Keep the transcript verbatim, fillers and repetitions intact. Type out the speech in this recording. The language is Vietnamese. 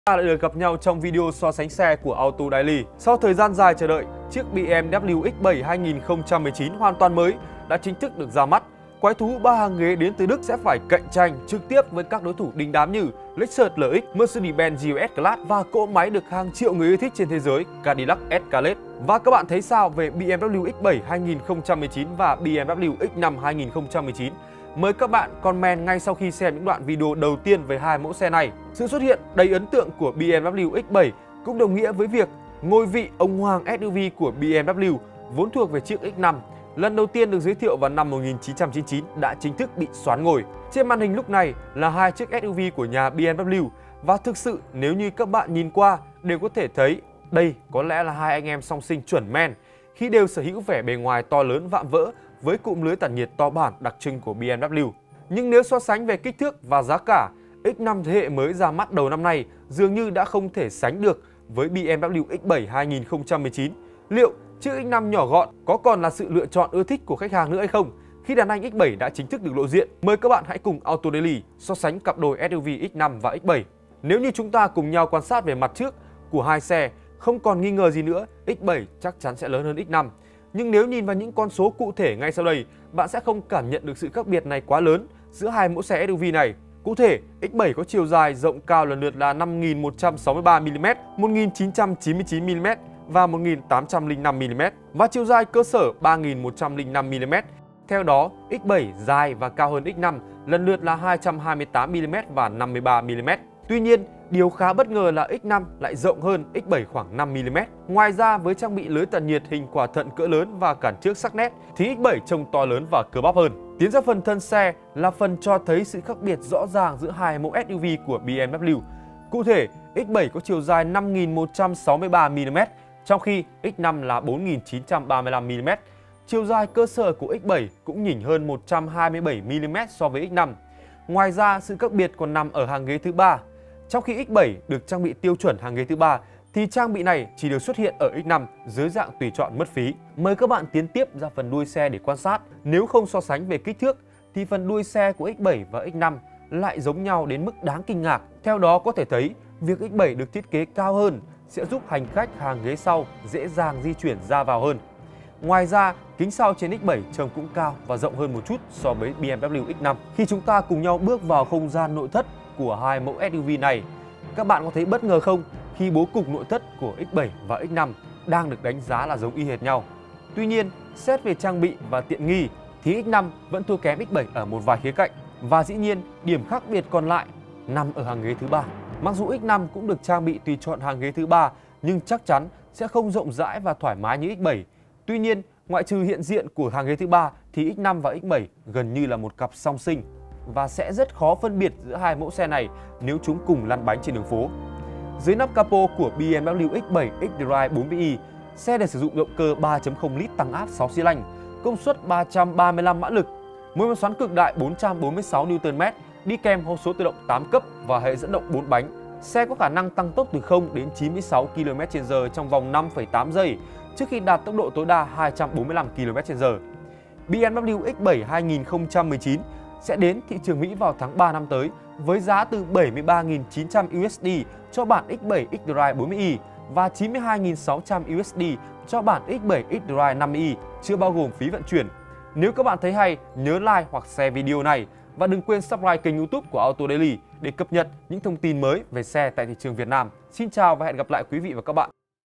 Ta lại được gặp nhau trong video so sánh xe của Auto Daily. Sau thời gian dài chờ đợi, chiếc bê em vê X bảy hai nghìn không trăm mười chín hoàn toàn mới đã chính thức được ra mắt. Quái thú ba hàng ghế đến từ Đức sẽ phải cạnh tranh trực tiếp với các đối thủ đình đám như Lexus lờ ích, Mercedes-Benz giê ét Class và cỗ máy được hàng triệu người yêu thích trên thế giới Cadillac Escalade. Và các bạn thấy sao về bê em vê X bảy hai nghìn không trăm mười chín và bê em vê X năm hai nghìn không trăm mười chín? Mời các bạn comment ngay sau khi xem những đoạn video đầu tiên về hai mẫu xe này. Sự xuất hiện đầy ấn tượng của bê em vê X bảy cũng đồng nghĩa với việc ngôi vị ông hoàng ét u vê của bê em vê vốn thuộc về chiếc X năm, lần đầu tiên được giới thiệu vào năm một nghìn chín trăm chín mươi chín đã chính thức bị soán ngồi. Trên màn hình lúc này là hai chiếc ét u vê của nhà bê em vê và thực sự nếu như các bạn nhìn qua đều có thể thấy đây có lẽ là hai anh em song sinh chuẩn men khi đều sở hữu vẻ bề ngoài to lớn vạm vỡ với cụm lưới tản nhiệt to bản đặc trưng của bê em vê. Nhưng nếu so sánh về kích thước và giá cả, X năm thế hệ mới ra mắt đầu năm nay dường như đã không thể sánh được với bê em vê X bảy hai nghìn không trăm mười chín. Liệu chiếc X năm nhỏ gọn có còn là sự lựa chọn ưa thích của khách hàng nữa hay không khi đàn anh X bảy đã chính thức được lộ diện? Mời các bạn hãy cùng Auto Daily so sánh cặp đôi ét u vê X năm và X bảy. Nếu như chúng ta cùng nhau quan sát về mặt trước của hai xe, không còn nghi ngờ gì nữa, X bảy chắc chắn sẽ lớn hơn X năm. Nhưng nếu nhìn vào những con số cụ thể ngay sau đây, bạn sẽ không cảm nhận được sự khác biệt này quá lớn giữa hai mẫu xe ét u vê này. Cụ thể, X bảy có chiều dài rộng cao lần lượt là năm nghìn một trăm sáu mươi ba mi li mét, một nghìn chín trăm chín mươi chín mi li mét và một nghìn tám trăm lẻ năm mi li mét và chiều dài cơ sở ba nghìn một trăm lẻ năm mi li mét. Theo đó, X bảy dài và cao hơn X năm lần lượt là hai trăm hai mươi tám mi li mét và năm mươi ba mi li mét. Tuy nhiên, điều khá bất ngờ là X năm lại rộng hơn X bảy khoảng năm mi li mét. Ngoài ra, với trang bị lưới tản nhiệt hình quả thận cỡ lớn và cản trước sắc nét thì X bảy trông to lớn và cơ bắp hơn. Tiến ra phần thân xe là phần cho thấy sự khác biệt rõ ràng giữa hai mẫu ét u vê của bê em vê. Cụ thể, X bảy có chiều dài năm nghìn một trăm sáu mươi ba mi li mét, trong khi X năm là bốn nghìn chín trăm ba mươi lăm mi li mét. Chiều dài cơ sở của X bảy cũng nhỉnh hơn một trăm hai mươi bảy mi li mét so với X năm. Ngoài ra, sự khác biệt còn nằm ở hàng ghế thứ ba. Trong khi X bảy được trang bị tiêu chuẩn hàng ghế thứ ba thì trang bị này chỉ được xuất hiện ở X năm dưới dạng tùy chọn mất phí. Mời các bạn tiến tiếp ra phần đuôi xe để quan sát. Nếu không so sánh về kích thước thì phần đuôi xe của X bảy và X năm lại giống nhau đến mức đáng kinh ngạc. Theo đó có thể thấy việc X bảy được thiết kế cao hơn sẽ giúp hành khách hàng ghế sau dễ dàng di chuyển ra vào hơn. Ngoài ra, kính sau trên X bảy trông cũng cao và rộng hơn một chút so với bê em vê X năm. Khi chúng ta cùng nhau bước vào không gian nội thất của hai mẫu ét u vê này, các bạn có thấy bất ngờ không khi bố cục nội thất của X bảy và X năm đang được đánh giá là giống y hệt nhau. Tuy nhiên, xét về trang bị và tiện nghi thì X năm vẫn thua kém X bảy ở một vài khía cạnh, và dĩ nhiên điểm khác biệt còn lại nằm ở hàng ghế thứ ba. Mặc dù X năm cũng được trang bị tùy chọn hàng ghế thứ ba nhưng chắc chắn sẽ không rộng rãi và thoải mái như X bảy. Tuy nhiên, ngoại trừ hiện diện của hàng ghế thứ ba thì X năm và X bảy gần như là một cặp song sinh và sẽ rất khó phân biệt giữa hai mẫu xe này nếu chúng cùng lăn bánh trên đường phố. Dưới nắp capo của bê em vê X bảy xDrive bốn mươi i, xe được sử dụng động cơ ba chấm không lít tăng áp sáu xi lanh, công suất ba trăm ba mươi lăm mã lực, mối máy xoắn cực đại bốn trăm bốn mươi sáu niu tơn mét, đi kèm hộp số tự động tám cấp và hệ dẫn động bốn bánh. Xe có khả năng tăng tốc từ không đến chín mươi sáu ki lô mét trên giờ trong vòng năm phẩy tám giây trước khi đạt tốc độ tối đa hai trăm bốn mươi lăm ki lô mét trên giờ. bê em vê X bảy hai nghìn không trăm mười chín sẽ đến thị trường Mỹ vào tháng ba năm tới với giá từ bảy mươi ba nghìn chín trăm đô la cho bản X bảy xDrive bốn mươi i và chín mươi hai nghìn sáu trăm đô la cho bản X bảy xDrive năm mươi i, chưa bao gồm phí vận chuyển. Nếu các bạn thấy hay, nhớ like hoặc share video này và đừng quên subscribe kênh YouTube của Auto Daily để cập nhật những thông tin mới về xe tại thị trường Việt Nam. Xin chào và hẹn gặp lại quý vị và các bạn.